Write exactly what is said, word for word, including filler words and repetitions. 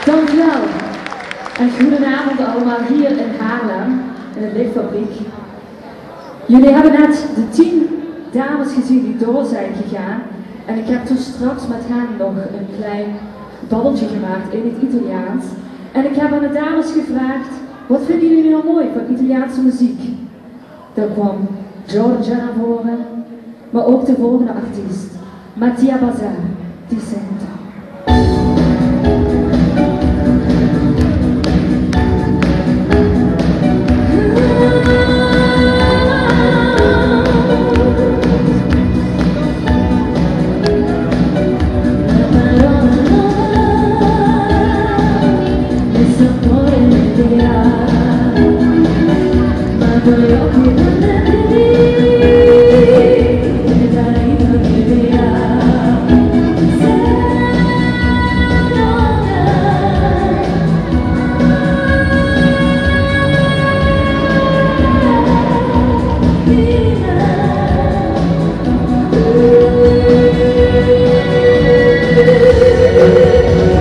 Dankjewel. En goedenavond allemaal hier in Haarlem, in de lichtfabriek. Jullie hebben net de tien dames gezien die door zijn gegaan. En ik heb toen straks met hen nog een klein babbeltje gemaakt in het Italiaans. En ik heb aan de dames gevraagd, wat vinden jullie nou mooi van Italiaanse muziek? Daar kwam Giorgia naar voren, maar ook de volgende artiest, Mattia Bazar, die zingt. Thank you.